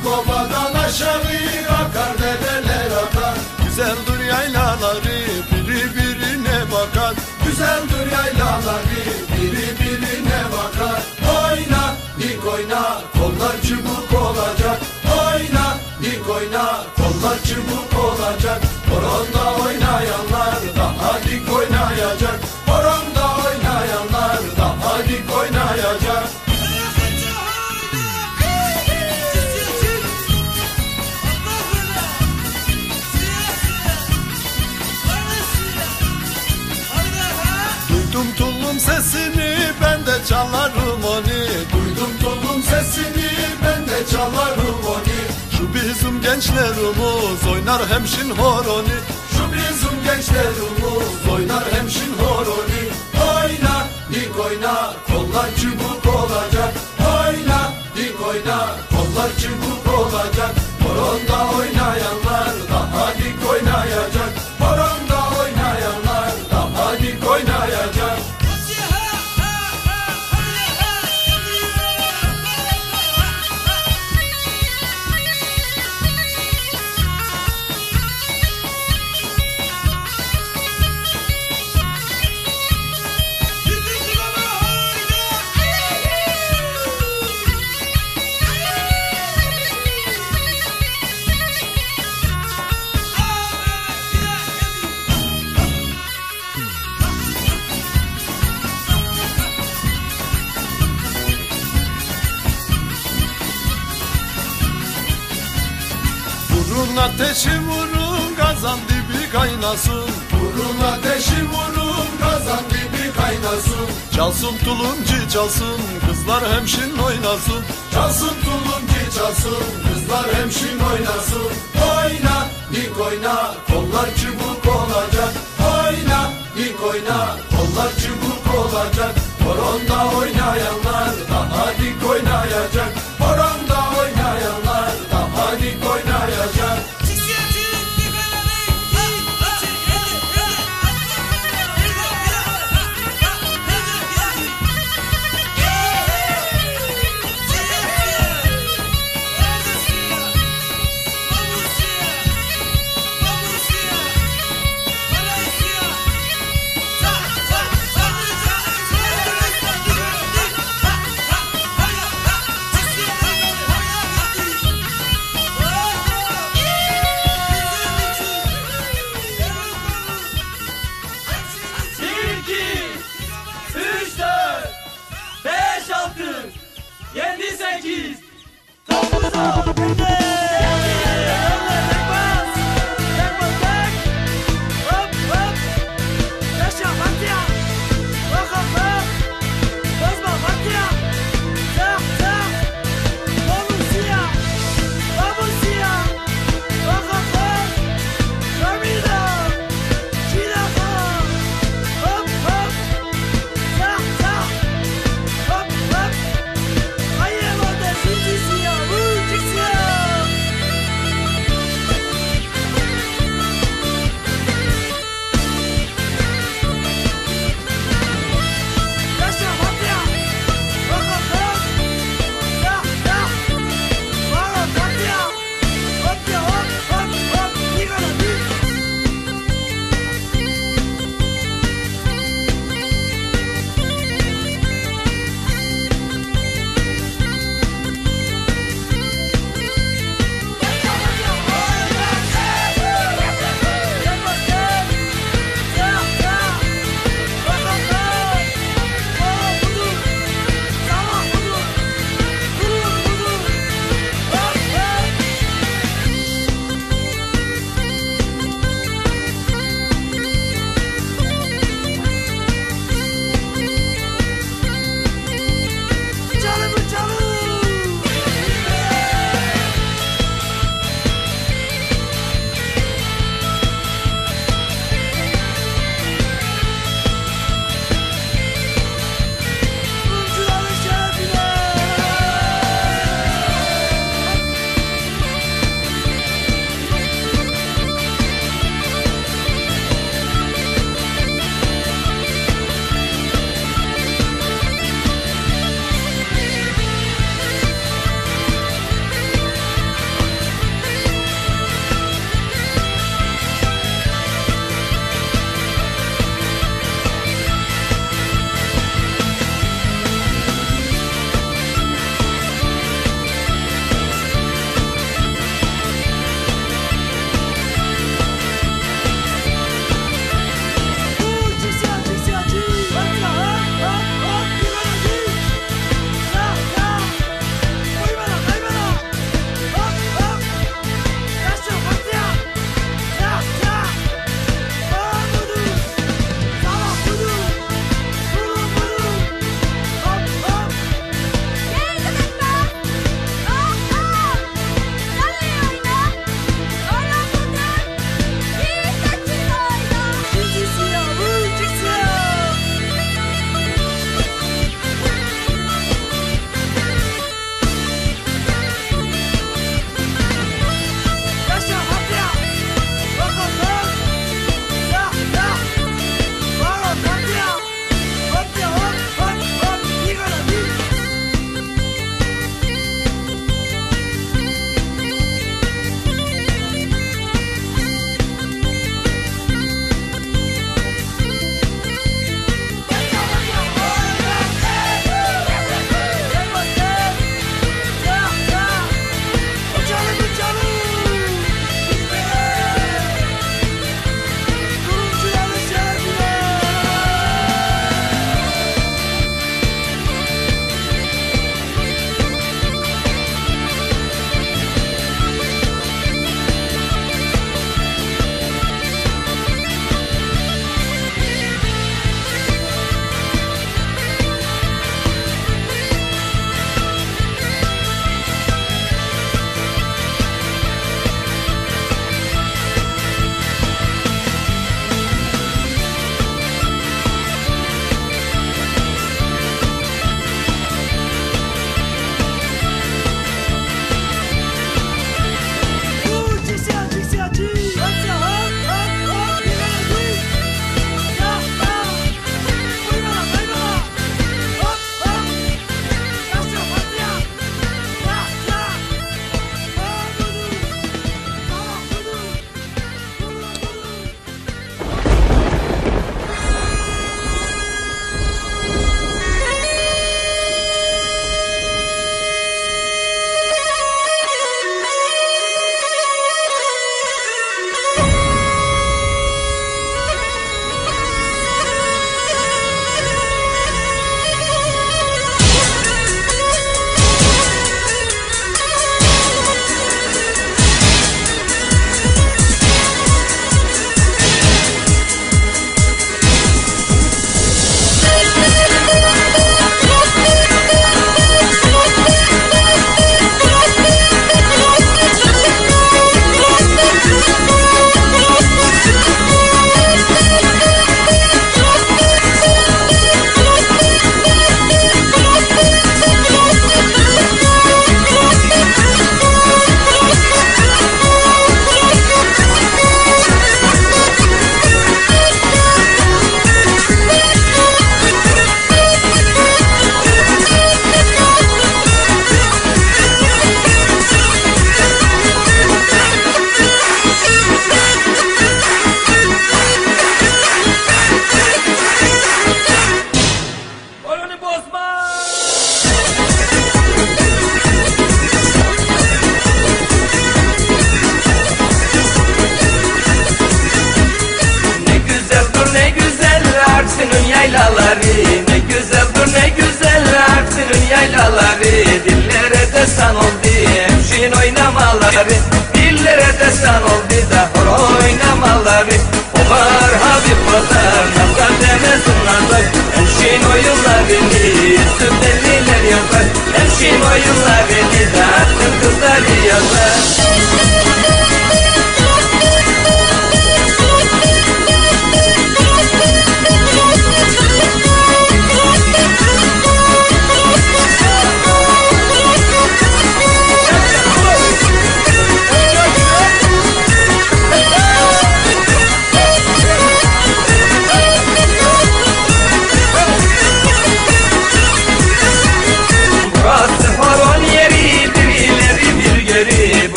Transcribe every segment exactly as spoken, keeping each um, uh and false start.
Çukurova'dan aşağı akar dereler akar. Güzeldir yaylaları biri birine bakar. Güzeldir yaylaları biri birine bakar. Oyna dik oyna kollar çubuk olacak. Oyna dik oyna kollar çubuk olacak. Horonda oynayanlar daha dik oynayacak. Horonda oynayanlar daha dik oynayacak. Duydum tulum sesini ben de çalarım onu. Duydum tulum sesini ben de çalarım onu. Şu bizim gençlerimiz oynar hemşin horoni. Şu bizim gençlerimiz oynar hemşin horoni. Oyna dik oyna kollar çubuk olacak. Oyna dik oyna kollar çubuk olacak. Horonda oynayanlar daha dik oynayacak. Horonda oynayanlar daha dik oynayacak. Vurun ateşi vurun kazan dibi kaynasın. Vurun ateşi vurun kazan dibi kaynasın. Çalsın tulumcu çalsın kızlar hemşin oynasın. Çalsın tulumcu çalsın kızlar hemşin oynasın. Oyna dik oyna kollar çubuk olacak. Oyna dik oyna kollar çubuk olacak. Horonda oynayanlar daha dik oynayacak. Horonda oynayanlar daha dik oynayacak.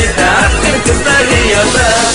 beni de artık kızları yazar.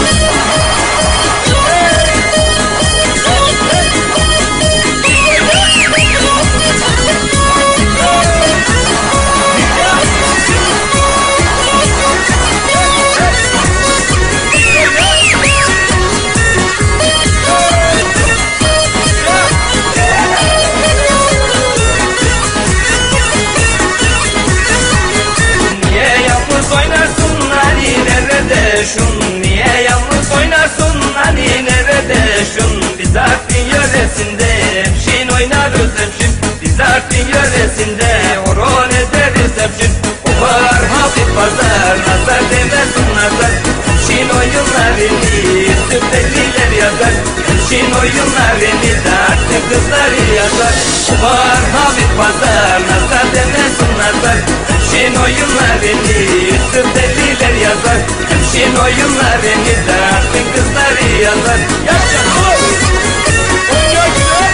Şun, niye yalnız oynarsın hani nerede şun? Biz Artvin yöresinde hemşin oynarız hemşin. Biz Artvin yöresinde horon ederiz hemşin. O var hafif pazar nazar demesin nazar. Hemşin oyunlarını süpeliler yazar. Hemşin oyunlarını da artık kızları yazar. O var hafif pazar nazar demesin nazar. Hemşin oyunlarını süpeliler yazar. Hemşin oyunlarını da artık kızları yazar. Yapacak oy! Oynuyor güzel!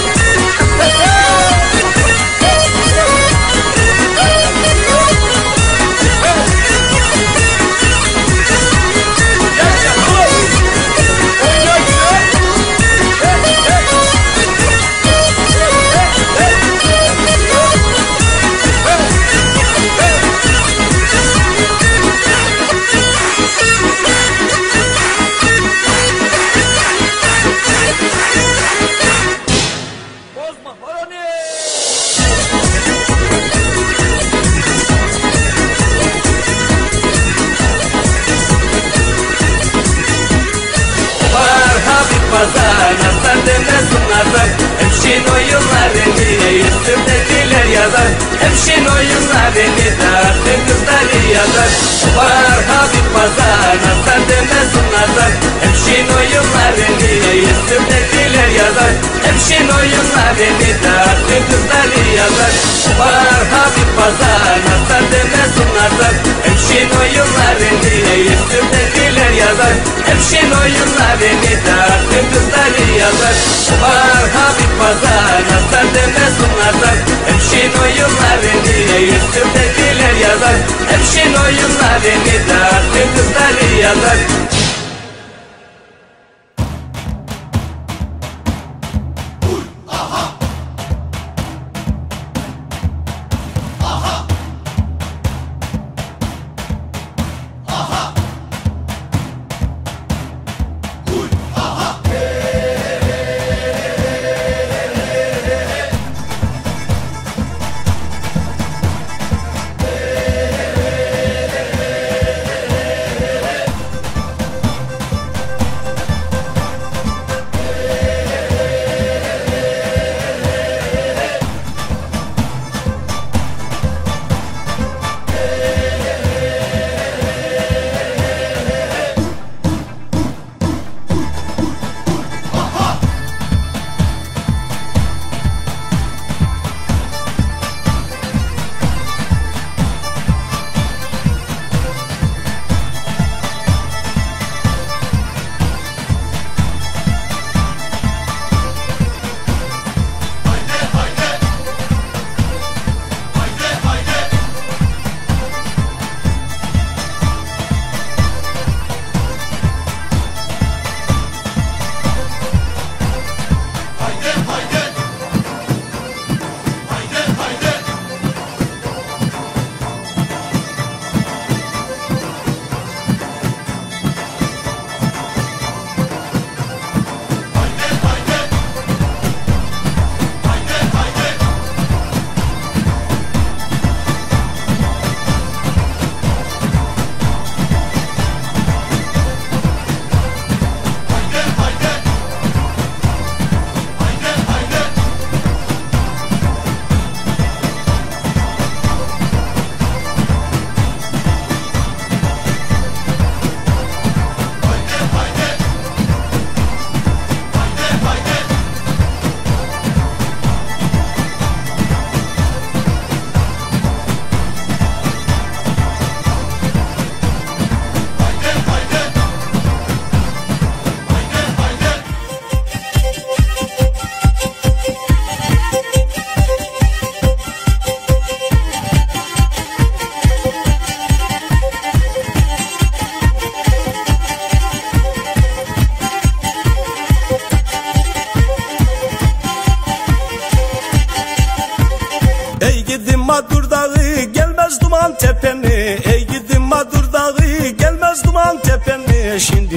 Yapacak oy! Oynuyor güzel! Bozma horoni! Var hafif pazar nazar demesin nazar. Hemşin oyunlarını üstümdekiler yazar. Hemşin oyunlarını da artık kızları yazar. Var hafif pazar nazar demesin nazar. Hemşin oyunlarını üstümdekiler yazar. Hemşin oyunlarını da artık kızları yazar. Var hafif pazar nazar demesin nazar. Hemşin oyunlarını üstümdekiler yazar. Hemşin oyunlarını da artık kızları yazar. Var hafif pazar nazar demesin nazar. Hemşin oyunlarını üstümdekiler yazar. Hemşin oyunlarını da artık kızları yazar.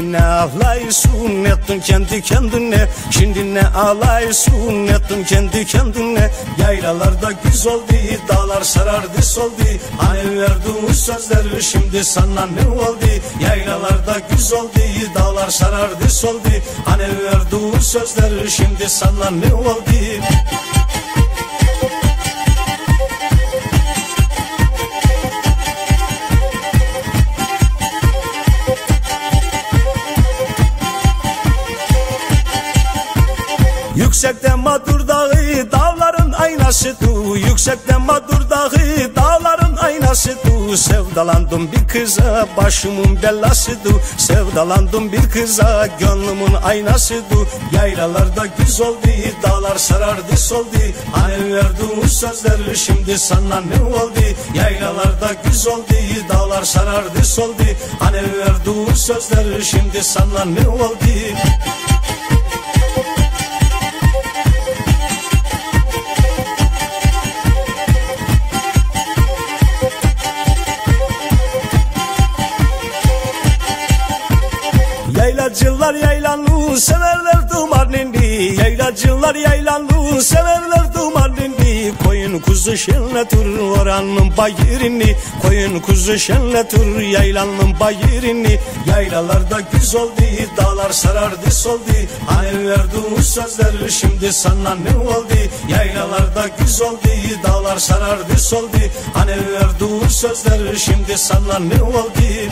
Şimdi ne ağlayısın ettin kendi kendine, şimdi ne ağlayısın ettin kendi kendine. Yaylalarda güz oldu, dağlar sarardı soldu, hani verdiğin sözler şimdi sana ne oldu? Yaylalarda güz oldu, dağlar sarardı soldu, hani verdiğin sözler şimdi sana ne oldu? Yüksekte Madur Dağı dağların aynasıdır, yüksekte Madur Dağı dağların aynasıdır. Sevdalandım bir kıza başımın bellasıdır, sevdalandım bir kıza gönlümün aynasıdır. Yaylalarda güz oldu, dağlar sarardı soldu, hani verdiğin sözler şimdi sana ne oldu? Yaylalarda güz oldu, dağlar sarardı soldu, hani verdiğin sözler şimdi sana ne oldu? Yaylacılar yaylanı severler dumanini, yaylacılar yaylanı severler dumanini. Koyun kuzu şenletir oranın bayırını, koyun kuzu şenletir yaylanın bayırını. Yaylalarda güz oldu, dağlar sarardı soldu, hani verdiğin sözler şimdi sana ne oldu? Yaylalarda güz oldu, dağlar sarardı soldu, hani verdiğin sözler şimdi sana ne oldu?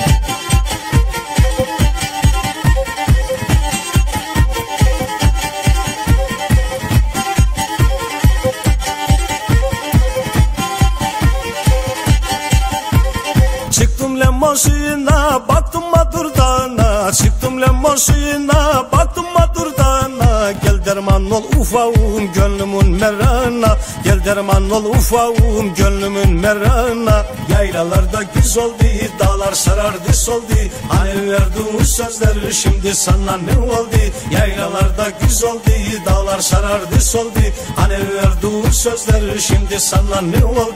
Çıktım lemon suyuna, baktım Madur Dağı'na, çıktım lemon suyuna, baktım Madur Dağı'na. Gel derman ol ufağım gönlümün merana, gel derman ol ufağım gönlümün merana. Yaylalarda güz oldu, dağlar sarardı soldu, hani verdiğin sözler şimdi sana ne oldu? Yaylalarda güz oldu, dağlar sarardı soldu, hani verdiğin sözler şimdi sana ne oldu?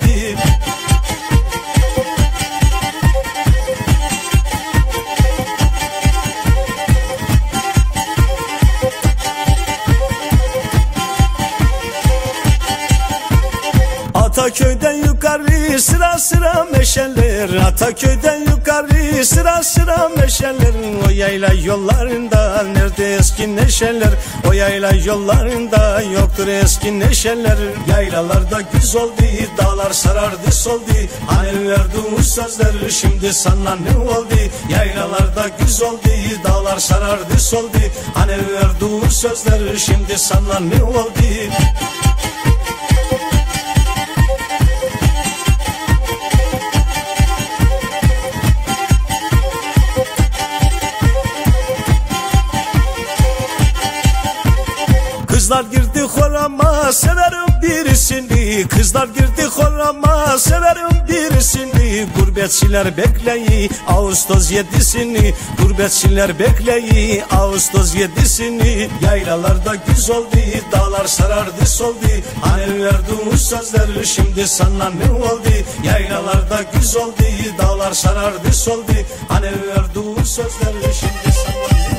Ataköy'den yukarı sıra sıra meşeler, Ataköy'den yukarı sıra sıra meşeler. O yayla yollarında nerede eski neşeler, o yayla yollarında yoktur eski neşeler. Yaylalarda güz oldu, dağlar sarardı soldu, hani verdiğin sözler şimdi sana ne oldu? Yaylalarda güz oldu, dağlar sarardı soldu, hani verdiğin sözler şimdi sana ne oldu? Kızlar girdi horama severim birisini, kızlar girdi horama severim birisini. Gurbetçiler bekleyi Ağustos yedisini, gurbetçiler bekleyi Ağustos yedisini. Yaylalarda güz oldu, dağlar sarardı soldu, hani verdiğin sözler şimdi sana ne oldu? Yaylalarda güz oldu, dağlar sarardı soldu, hani verdiğin sözler şimdi sana ne oldu?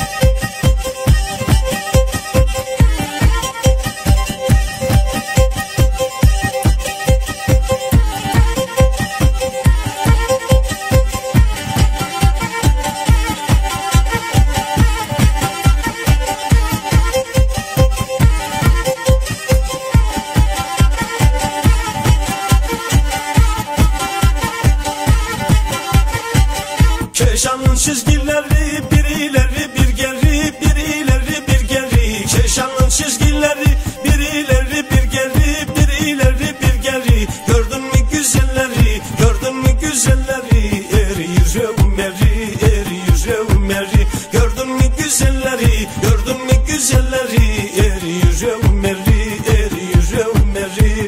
Keşan'ın çizgileri bir ileri bir geri, bir ileri bir geri. Keşan'ın çizgileri bir ileri bir geri, bir ileri bir geri. Gördün mü güzelleri, gördün mü güzelleri? Eriyor Ömer'i, eriyor Ömer'i. Gördün mü güzelleri, gördün mü güzelleri? Eriyor Ömer'i, eriyor Ömer'i.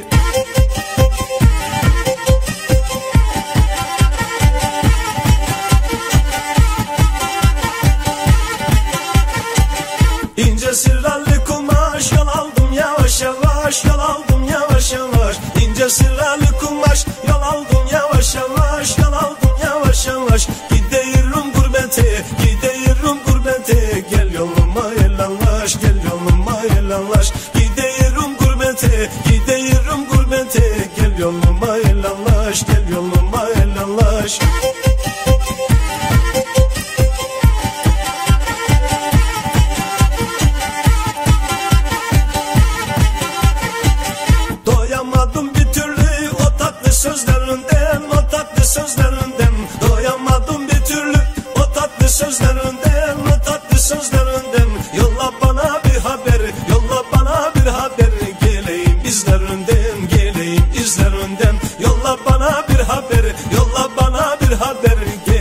İnce sıralı kumaş yol aldım yavaş yavaş, yol aldım yavaş yavaş. İnce sıralı kumaş yol aldım yavaş yavaş, yol aldım yavaş yavaş. Gidiyorum gurbete, gidiyorum gurbete.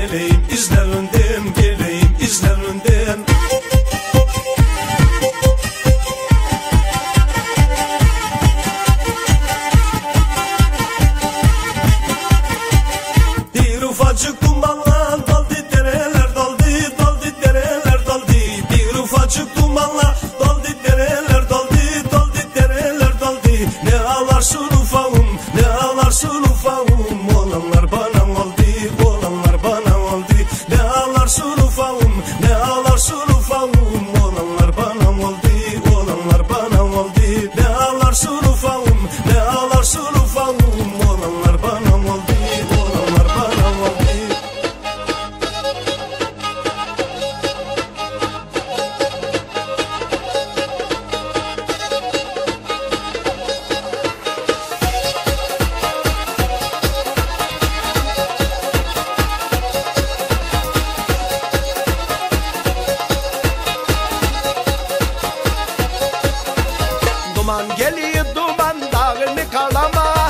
geleyim izlerinden, geleyim izlerinden. Bir ufacık dumanla daldı dereler, daldı daldı dereler, daldı. Bir ufacık dumanla daldı dereler, daldı daldı dereler, daldı. Ne ağlarsın ufağım, ne ağlarsın ufağım, olanlar bana oldu, olanlar bana oldu. Ne ağlarsın ufağım, ne ağlarsın ufağım, olanlar bana oldu, olanlar bana oldu. Ne ağlarsın ufağım, ne ağlarsın ufağım, olanlar bana oldu, olanlar bana oldu. Duman geliyor duman dağını karlama.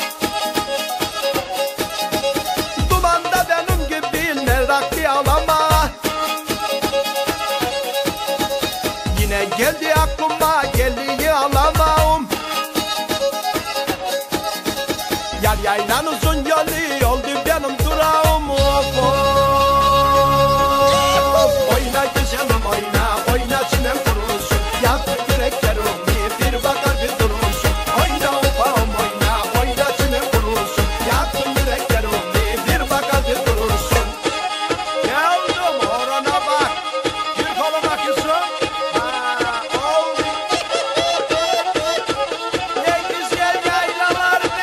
Dumanda benim gibi meraklı ağlama. Yine geldi aklıma geliyor ağlamam. Yar yaylan uzun yolu oldu benim durağım. Of of. Oyna güzelim oyna, oyna çinem kurulsun. Yaktı yüreklerim bir bakar bir durursun. Oyna ufağım oyna, oyna çinem kurulsun. Yaktı yüreklerim bir bakar bir durursun. Geldim orana bak, bir koluma kızım. Ha, oldu. Ne güzel yaylalar ne?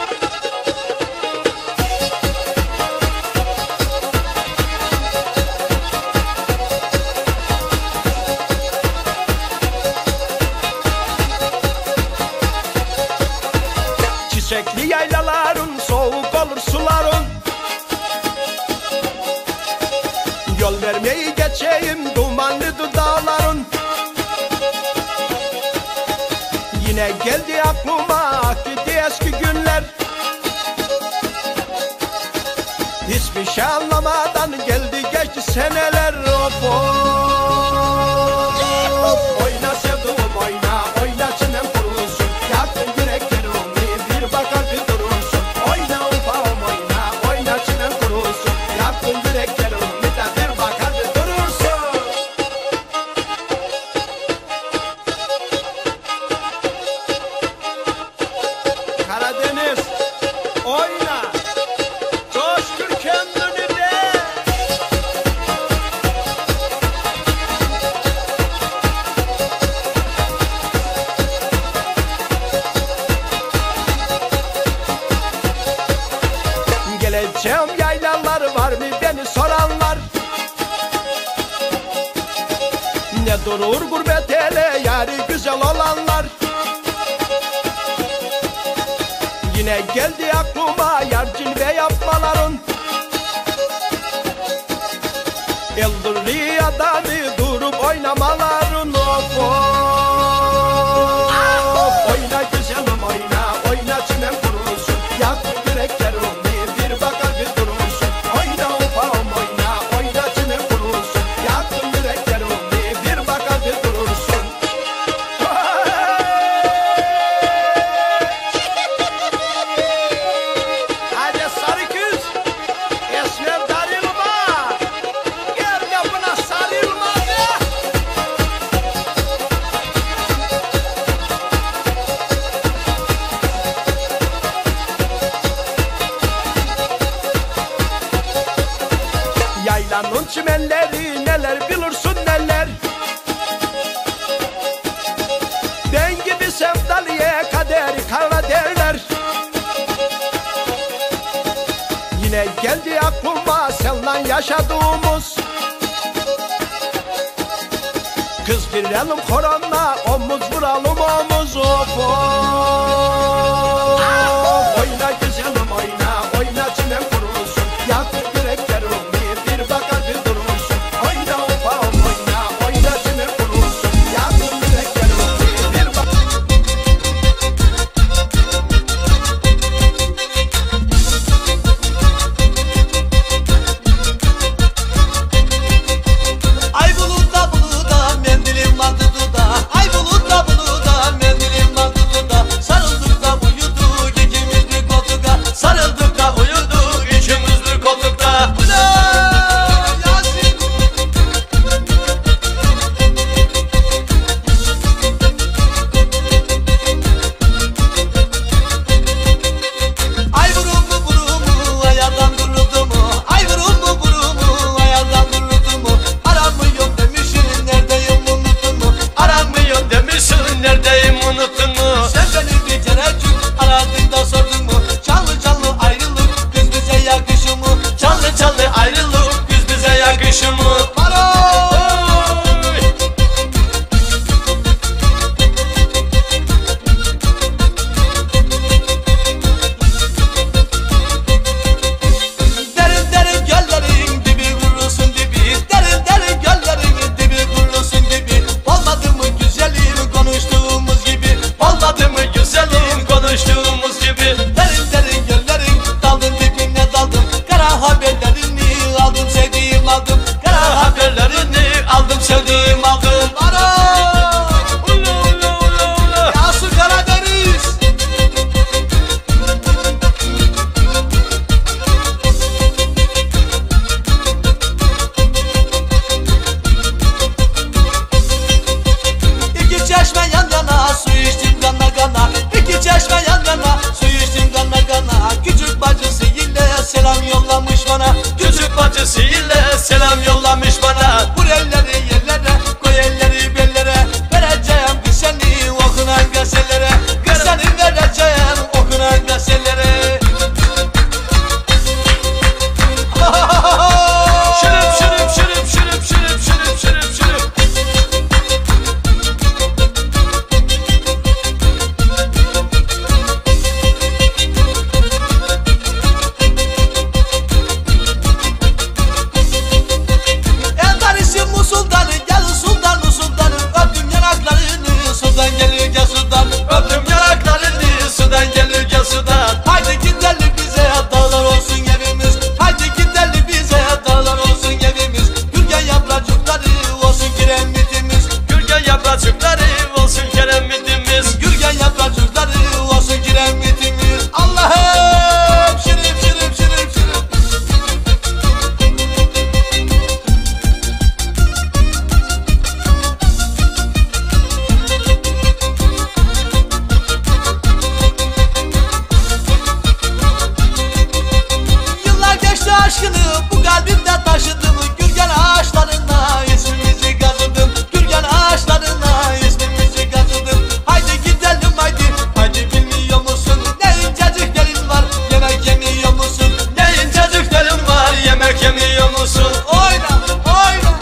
Çiçekli yaylaların soğuk olur suların. Yol vermeyi geçeyim dumanlı dudağların. Yine geldi aklıma akıdı eski günler. Hiçbir şey anlamadan geldi geçti seneler. Of of. Oyna sevduğum oyna, oyna çinem kurulsun. Yaktın yüreklerim bir bakar bir durursun. Oyna ufağım oyna, oyna çinem kurulsun. Yaktın yüreklerim bir de bir bakar bir durursun. Karadeniz oyna, coştur kendini de. Geleceğim yaylalar var mı beni soranlar. Ne durur gurbet ele yarı güzel olanlar. Yine geldi aklıma yar cilve yapmaların. Eldurli adamı durup oynamaların. Of of. Oyna güzelim oyna, oyna çinem kurulsun. Yaktı yüreklerim bir bakar bir durursun. Oyna ufağım oyna, oyna çinem kurulsun. Yaktı yüreklerim bir bakar bir durursun. Hadi sarı kız, esmer darılma. Gel yapına sarılma be. Yaylanın çimenleri neler bilirsin neler. Ben gibi sevdalıya kaderi kara derler. Yine geldi aklıma seninle yaşadığımız. Kız girelim koronla omuz vuralım omuz. Of of. Oyna güzelim oyna, oyna çinem kurulsun. Yaktı yüreklerim bir bakar bir durursun. Oyna ufağım oyna, oyna çinem kurulsun. Yaktı yüreklerim bir bakar. bacısıyla selam yollamış bana. Vur elleri yerlere, koy elleri bellere. Vereceğim kız seni okunan gazetelere. Kız seni vereceğim okunan gazetelere. Şırıp şırıp şırıp şırıp şırıp şırıp şırıp şırıp. Eldarisi Musul'dan gel sultan sultanı. Öptüm yanaklarını sudan gelir gel sudan. Öptüm yanaklarını sudan gelir gel sudan. Haydi gidelim bize dağlar olsun evimiz. Haydi gidelim bize dağlar olsun evimiz. Gürgen yaprakçıkları olsun kiremitimiz. Gürgen yaprakçıkları olsun kiremitimiz. Gürgen yaprakçıkları olsun kiremitimiz. Allah'ım şırıp şırıp şırıp şırıp. Yıllar geçti aşkını bu kalbimde taşıdım. Gürgen ağaçlarına ismimizi kazıdım. Gürgen ağaçlarına ismimizi kazıdım. Haydi gidelim haydi. Haydi bilmiyor musun? Ne inceciklerin var. Yemek yemiyor musun? Ne inceciklerin var, yemek yemiyor musun? Oyna oyna.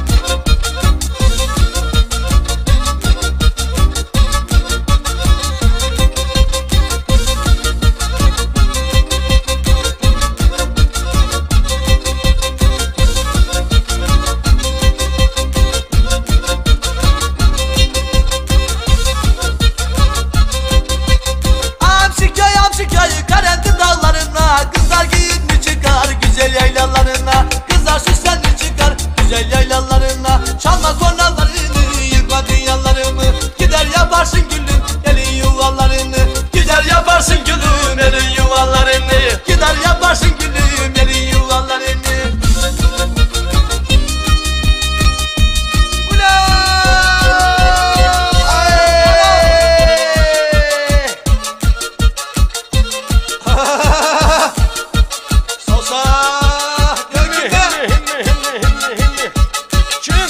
Amşikay amşikay Karent'in dağlarına. Kızlar giyinmiş çıkar güzel yaylalarına. Kızlar süslenmiş çıkar güzel yaylalarına. Çalma kornalarını yıkma dünyalarımı. Gider yaparsın gülüm elin yuvalarını. Gider yaparsın gülüm elin yuvalarını. Gider yaparsın gülüm elin yuvalarını. Sosa gönlümde. Hilmi, hilmi, hilmi, hilmi. Kim?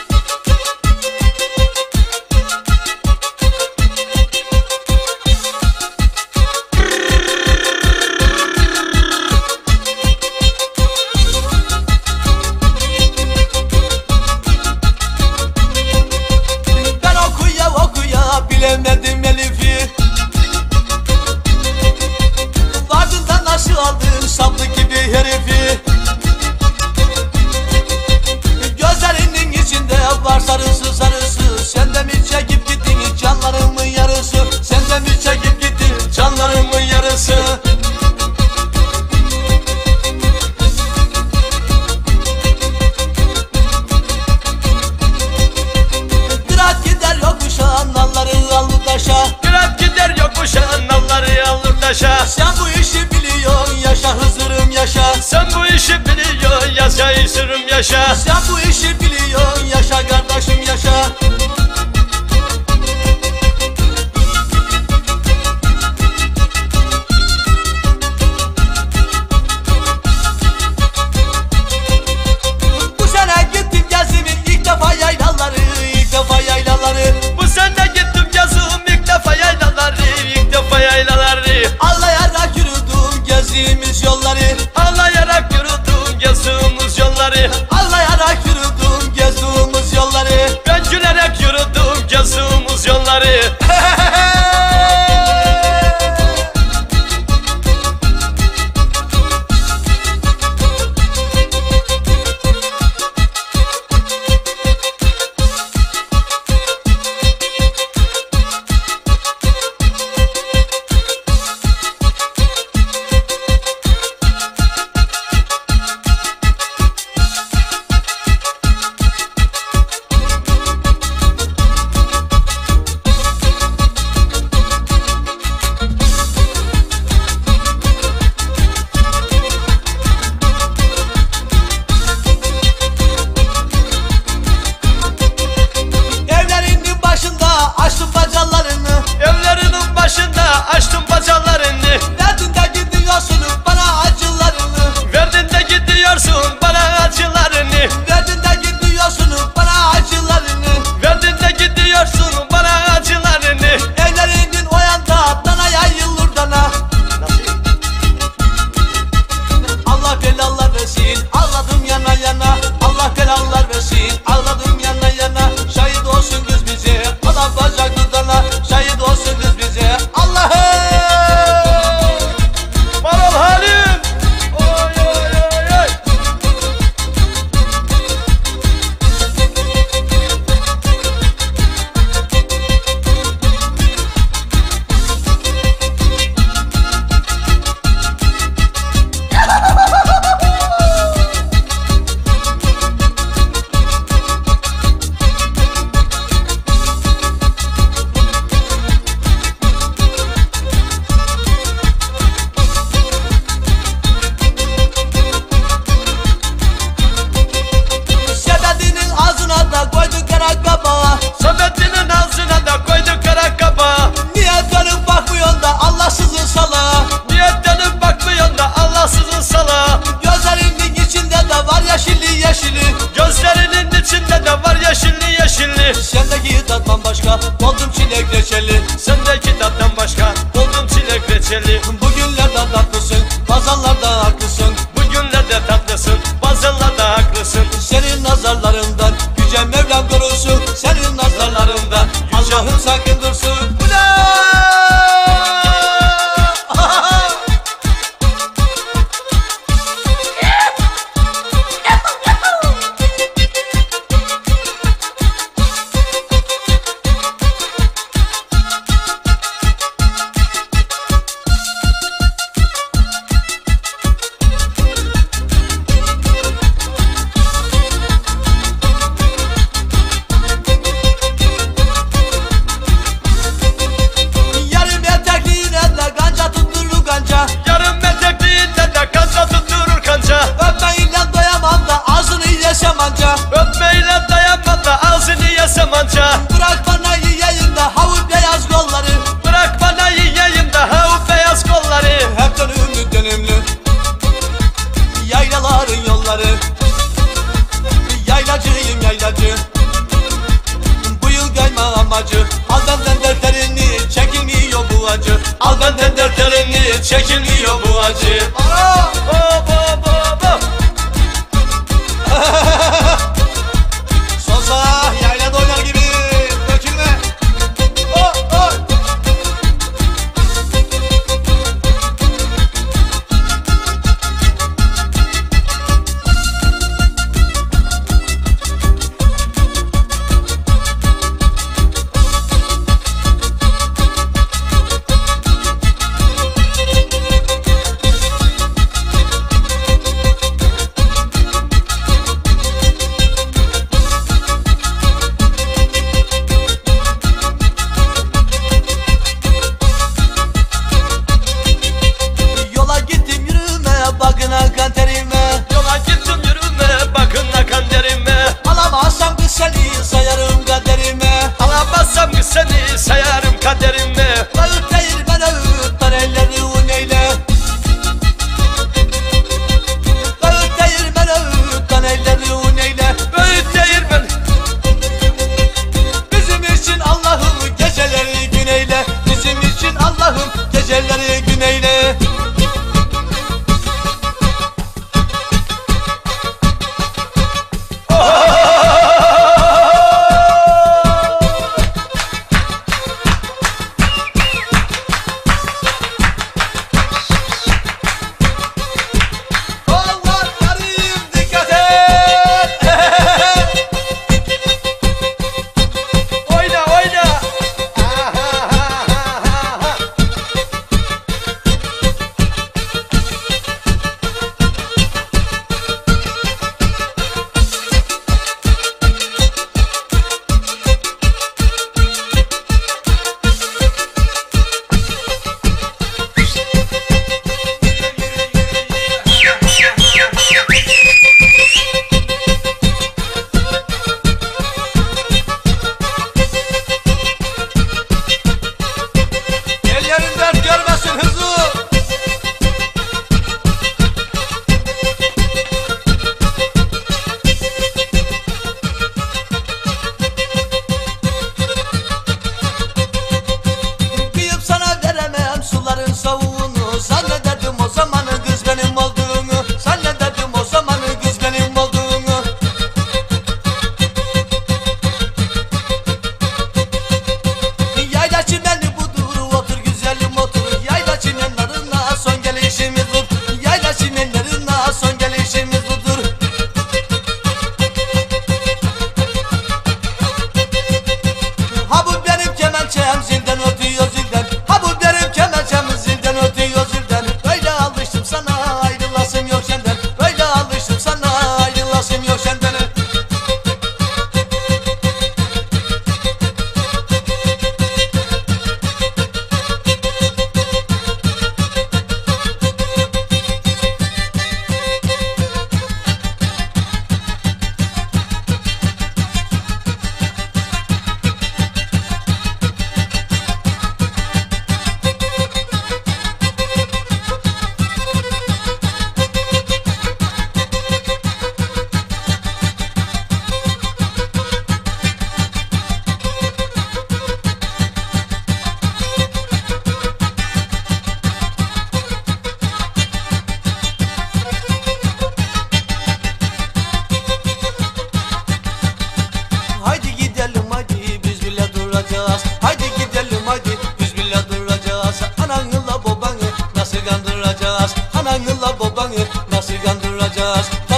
Ben okuya okuya bilemedim Elif'i. Ardından nasıl aldın saplı gibi herifi. Gözlerinin içinde var sarısı sarısı. Sen de mi çekip gittin canlarımın yarısı. Sen de mi çekip gittin canlarımın yarısı. Kırat gider yokuşa nalları aldı taşa. Kırat gider yokuşa, nalları alır taşa. Sen bu işi biliyorsun yaşa Hızır'ım yaşa. Sen bu işi biliyorsun, yaşa Hızır'ım yaşa. Sen bu işi biliyorsun yaşa kardeşim yaşa. Bu sene gittim gezdim ilk defa yaylaları. İlk defa yaylaları. Bu sene gittim yazım ilk defa yaylaları, ilk defa yaylaları. Ağlayarak yürüdüm gezdiğimiz yolları. Ağlayarak yürüdüm gezdiğimiz yolları. Ağlayarak yürüdüm gezdiğimiz yolları. Ben gülerek yürüdüm gezdiğimiz yolları. yeşilli yeşilli. Gözlerinin içinde de var yeşilli yeşilli. Sendeki tattan başka oldum çilek reçeli. Sendeki tattan başka oldum çilek reçeli. Bugünlerde tatlısın, pazarlarda haklısın. Bugünlerde tatlısın, pazarlarda haklısın. Senin nazarlarından yüce Mevlam korusun. Senin nazarlarından Allah'ım sakın dursun. Öpmeyle dayanmam da ağzını yesem anca. Bırak bana yiyeyim de havu beyaz kolları. Bırak bana yiyeyim de havu beyaz kolları. Hep dönümlü dönümlü yaylaların yolları. Yaylacıyım yaylacı, bu yıl kayma amacı. Al benden dertlerini, çekilmiyor bu acı. Al benden dertlerini, çekilmiyor bu acı. Aa, hop hop hop hop. Sonsa yaylada oynar gibi dökülme. Oh, oh.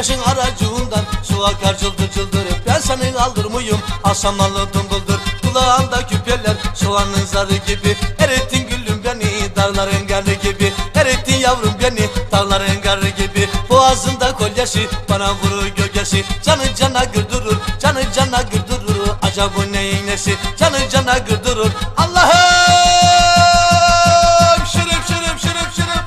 Güneşin aracığından su akar cıldır cıldır. Ben senin alır mıyım asamanlı dumbuldur. Kulağımda küpeler soğanın zarı gibi. Erittin gülüm beni dağların garı gibi. Erittin yavrum beni dağların garı gibi. Boğazında kolyesi bana vurur gölgesi. Canı cana güldürür, canı cana güldürür. Acaba bu neyin nesi, canı cana güldürür. Allah'ım şırıp şırıp şırıp şırıp.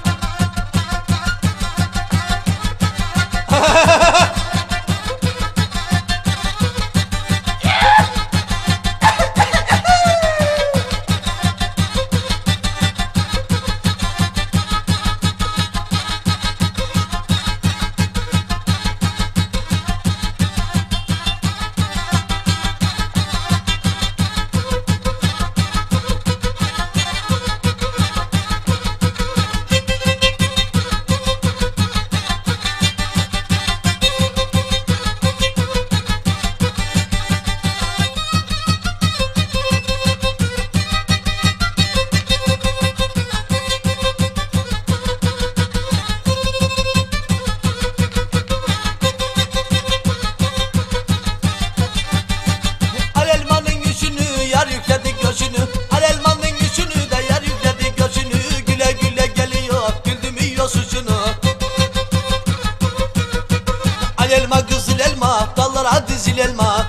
Elma kızıl elma, dallara dizil elma.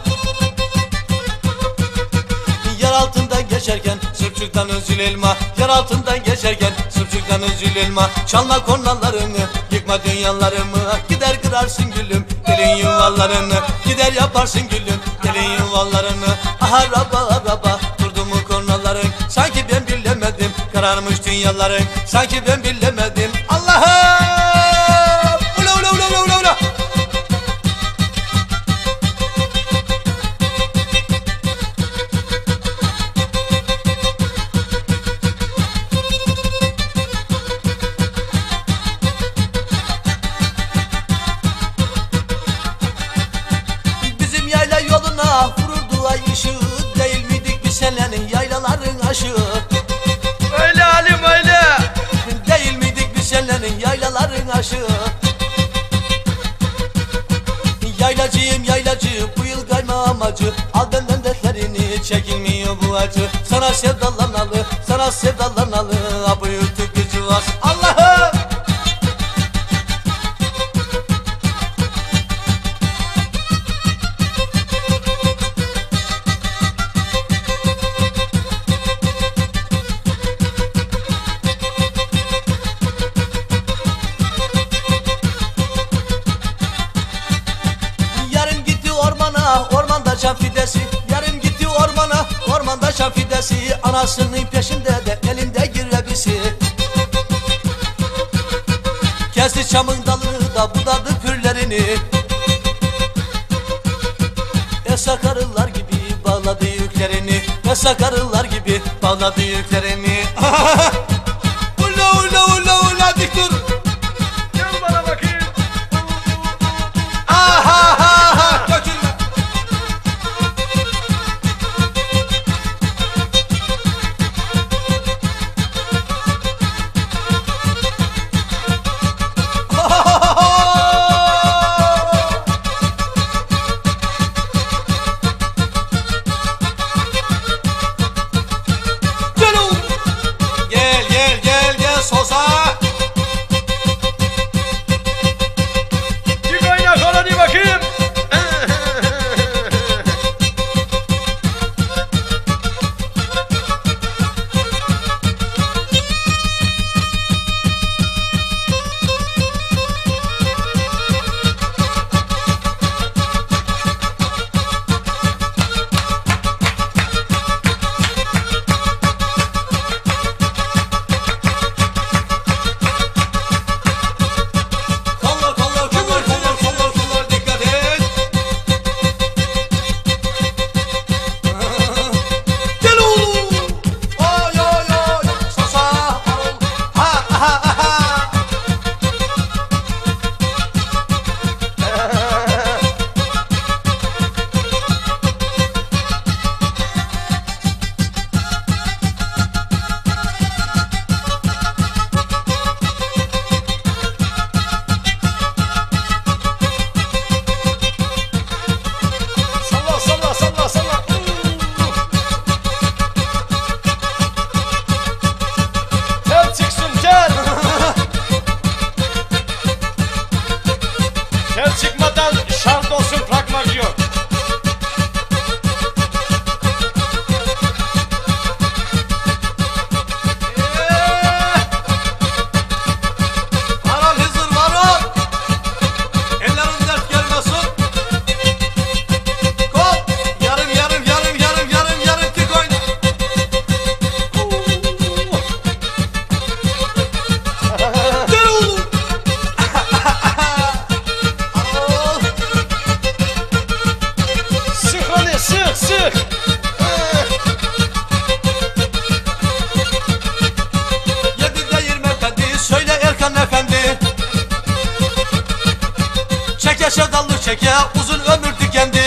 Yer altından geçerken sırpçıktan özül elma. Yer altından geçerken sırpçıktan özül elma. Çalma kornalarını, yıkma dünyalarımı. Gider kırarsın gülüm, gelin yuvalarını. Gider yaparsın gülüm, gelin yuvalarını. Aha raba raba, durdu mu kornaların. Sanki ben bilemedim, kararmış dünyaların. Sanki ben bilemedim, Allah'ım. Ula ula ula ula ula. Vururdu ay ışığı, değil miydik biz senin yaylaların aşığı? Öyle halim öyle. Değil miydik biz senin yaylaların aşığı? Yaylacıyım yaylacı, bu yıl kayma amacı. Al benden dertlerini, çekilmiyor bu acı. Sana sevdalanalı, sana sevdalanalı. Ha bu yurtuk gücü var, Allah'ım. Ormanda şam fidesi, yarım gitti ormana. Ormanda şam fidesi, anasının peşinde de elinde girebisi. Kesti çamın dalı da budadı pürlerini. Esak arılar gibi bağladı yüklerini. Esak arılar gibi bağladı yüklerini. Ula ula ula ula dik dur. Gel bana bakayım. Aha ha ha dökülme. Gel Şart olsun, bırakmak yok. Var ol Hızır, var ol. Ellerin dert gelmesin. Kol. Yarım yarım yarım yarım yarım yarım tık oyna. Gel oğlum. Sık hadi, sık sık. Yedide yirmi efendi, söyle Erkan efendi. Çeke şedallı çeke, uzun ömür tükendi.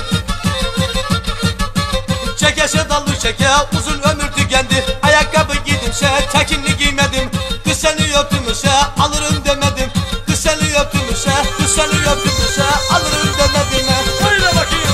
Çeke şedallı çeke, uzun ömür tükendi. Ayakkabı giydimse tekinli giymedim. Kız seni öptümse alırım demedim. Kız seni öptümse, kız seni öptümse alırım demedim. Öyle bakayım.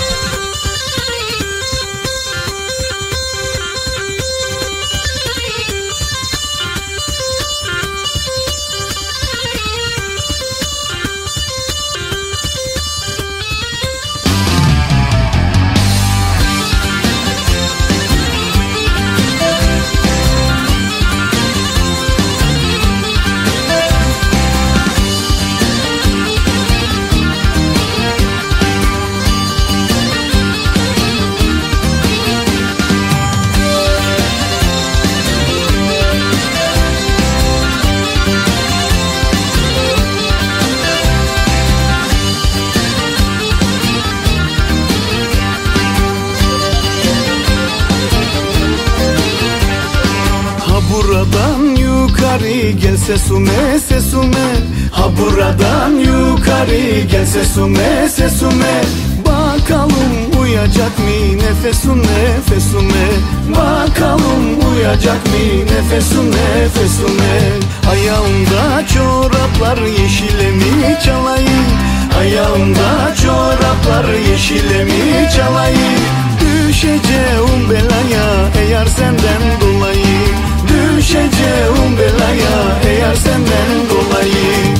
Buradan yukarı gel sesume sesume. Ha buradan yukarı gel sesume sesume. Bakalım uyacak mı nefesun nefesune. Bakalım uyacak mı nefesun nefesune. Ayağımda çoraplar yeşile mi çalayım? Ayağımda çoraplar yeşile mi çalayım? Düşeceğim belaya eğer senden dolayı. Düşeceğim belaya eğer senden dolayı.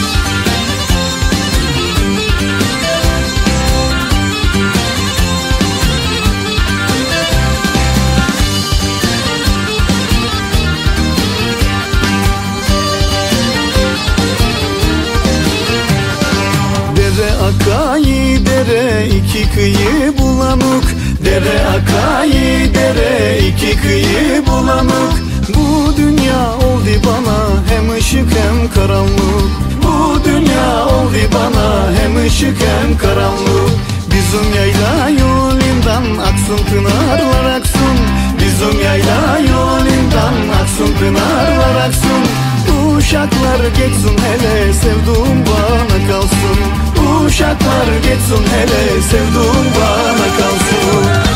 Dere akayı dere iki kıyı bulanık. Dere akayı dere iki kıyı bulanık. Bu dünya oldu bana hem ışık hem karanlık. Bu dünya oldu bana hem ışık hem karanlık. Bizim yayla yolundan aksın pınarlar aksın. Bizim yayla yolundan aksın pınarlar aksın. Uşaklar geçsin hele sevduğum bana kalsın. Uşaklar geçsin hele sevduğum bana kalsın.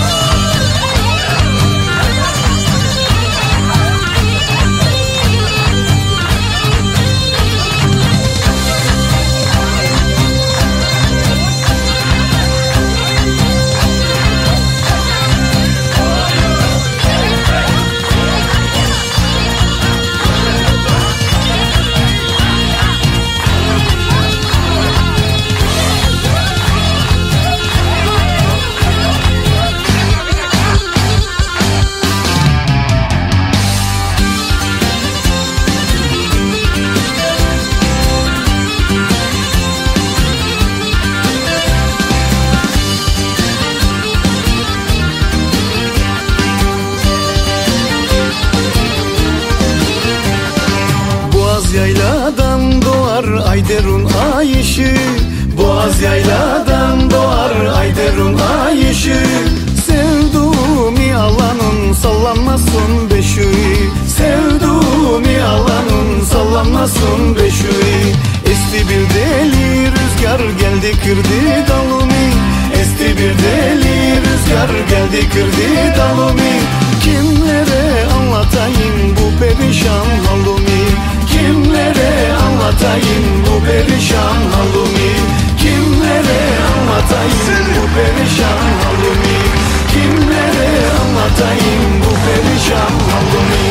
Yayladan doğar Ayderun ay ışığı. Boğaz yayladan doğar Ayderun ay ışığı. Sevduğumi alanın sallanmasın beşuğu. Sevduğumi alanın sallanmasın beşuğu. Esti bir deli rüzgar geldi kırdı dalımı. Esti bir deli rüzgar geldi kırdı dalımı. Kimlere anlatayım bu perişan halımı? Kimlere anlatayım bu perişan halımı? Kimlere anlatayım bu perişan halımı? Kimlere anlatayım bu perişan halımı?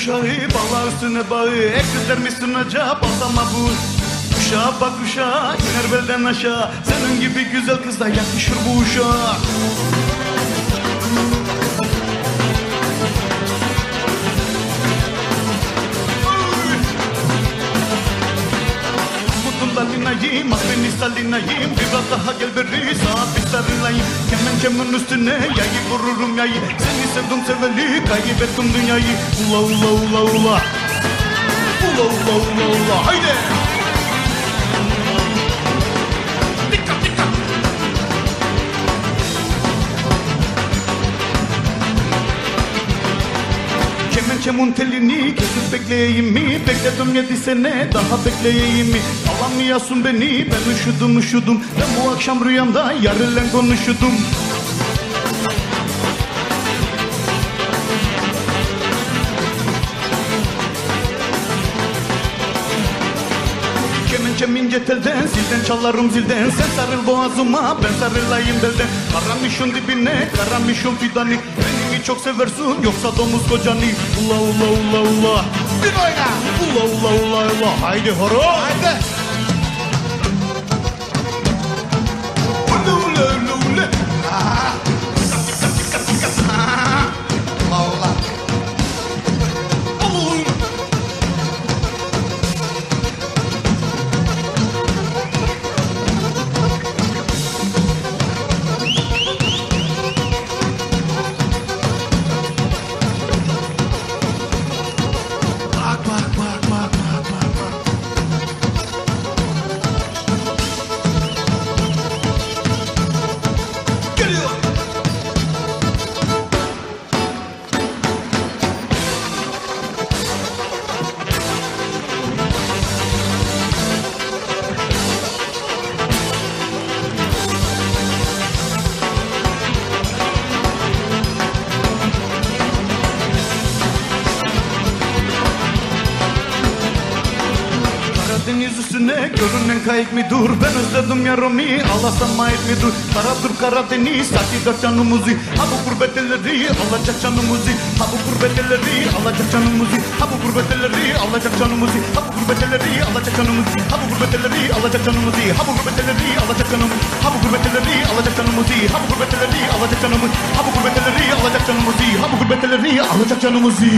uşağı bağlar üstüne bağı ekler misin acaba basama bu. Uşağa bak uşağa iner belden aşağı. Senin gibi güzel kız da yakışır bu uşağa. Linayım, ah beni salinayım. Biraz daha gel beri saat bir sarılayım. Kemençemin üstüne yayı vururum yayı. Seni sevdim seveli kaybettim dünyayı. Ula ula ula ula. Ula ula ula ula haydi. Dikkat dikkat. Kemençemin telini kesip bekleyeyim mi? Bekledim yedi sene daha bekleyeyim mi? Alamıyorsun beni ben üşüdüm üşüdüm. Ben bu akşam rüyamda yarınla konuşudum. Kemençem ince telden zilden çalarım zilden. Sen sarıl boğazıma ben sarılayım belden. Karamışın dibine karamışın fidanı. Beni mi çok seversin yoksa domuz kocanı? Ula ula ula ula. Bir oyna. Ula ula ula ula. Haydi horo. Haydi. Ula ula ula ula. Ula ula. Deniz üstüne görünen kayık mı dur? Ben özledim yarımı alasam ait mi dur? Karadır Karadeniz sakıda canımızı. Ha bu gurbet elleri alacak canımızı. Ha bu gurbet elleri alacak canımızı. Ha bu gurbet elleri alacak canımızı. Ha bu gurbet elleri alacak canımızı. Ha bu gurbet elleri alacak canımızı. Ha bu gurbet elleri alacak canımızı. Ha bu gurbet elleri alacak canımızı. Ha bu gurbet elleri alacak canımızı. Ha bu gurbet elleri alacak canımızı. Ha bu gurbet elleri alacak canımızı.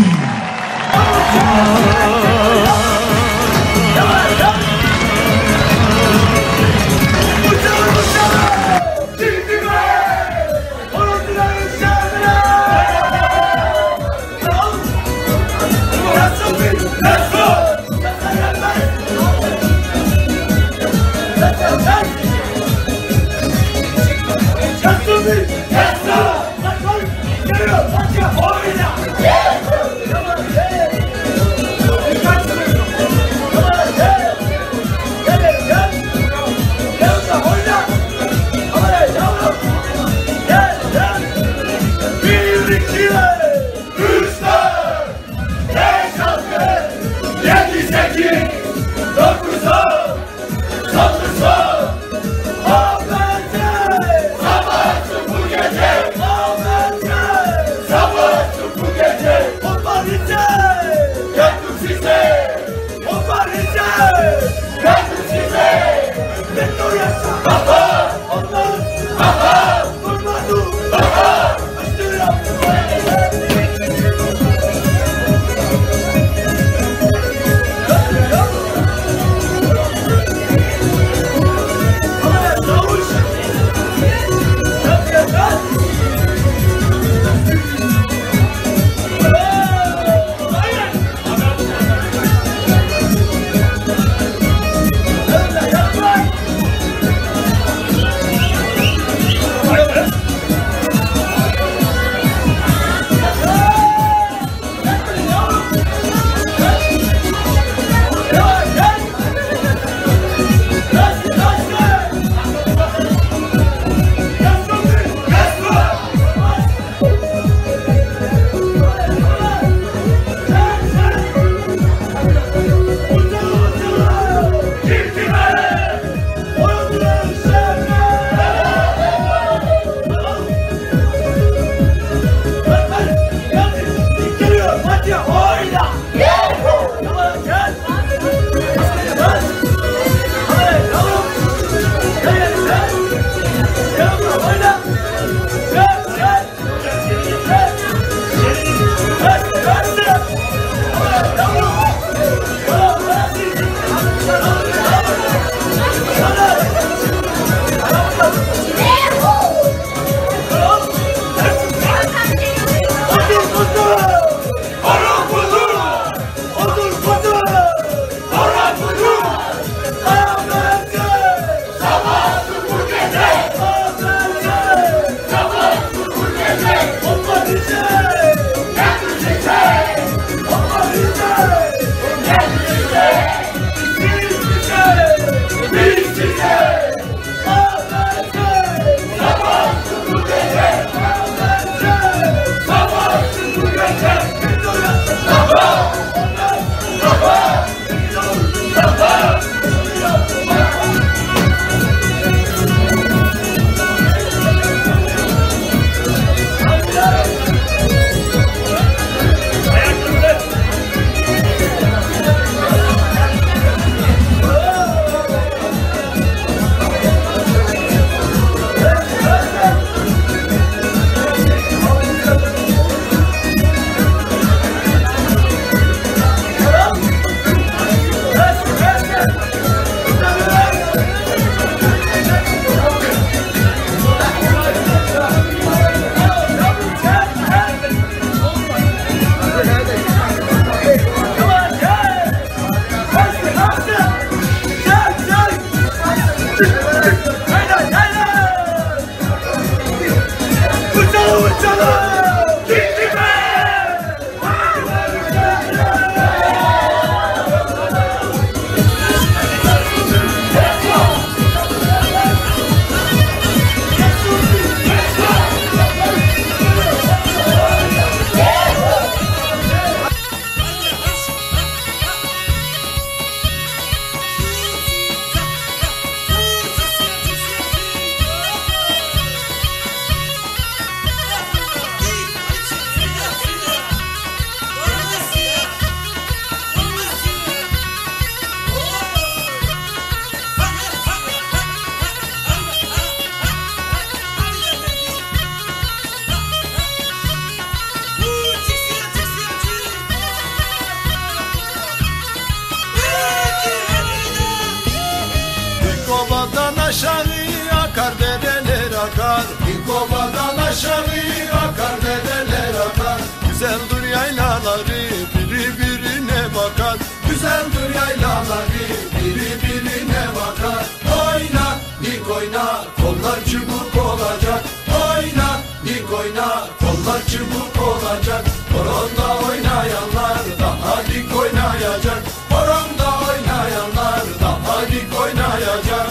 aşağı akar dereler akar. İlk obadan aşağı akar dereler akar. Güzeldir yaylaları biri birine bakar. Güzeldir yaylaları biri birine bakar. Oyna dik oyna kollar çubuk olacak. Oyna dik oyna kollar çubuk olacak. Horonda oynayanlar daha dik oynayacak. Horonda oynayanlar daha dik oynayacak.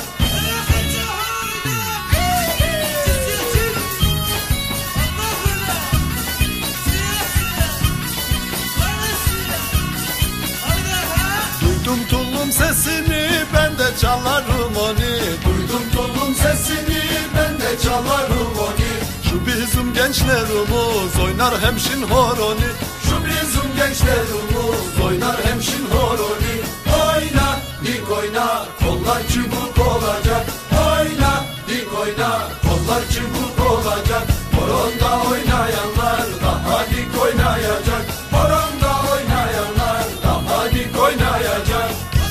Duydum tulum sesini ben de çalarım onu. Duydum tulum sesini ben de çalarım onu. Şu bizim gençlerimiz oynar hemşin horoni. Şu bizim gençlerimiz oynar hemşin horoni. Oyna dik oyna kollar çubuk olacak. Oyna dik oyna kollar çubuk olacak. Horonda oynayanlar daha dik oynayacak. Horonda oynayanlar daha dik oynayacak.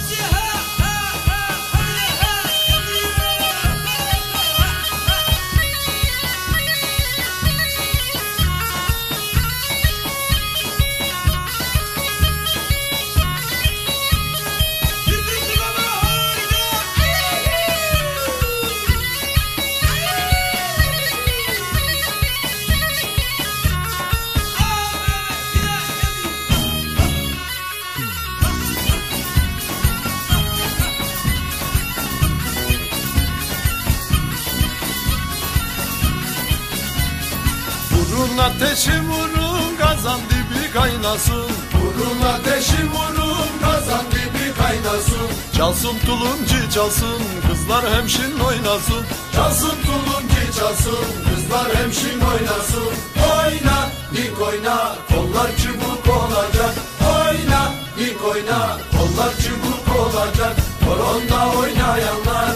Vurun ateşi vurun kazan dibi kaynasın. Vurun ateşi vurun kazan dibi kaynasın. Çalsın tulumcu çalsın kızlar hemşin oynasın. Çalsın tulumcu çalsın kızlar hemşin oynasın. Oyna dik oyna kollar çubuk olacak. Oyna dik oyna kollar çubuk olacak. Horonda oynayanlar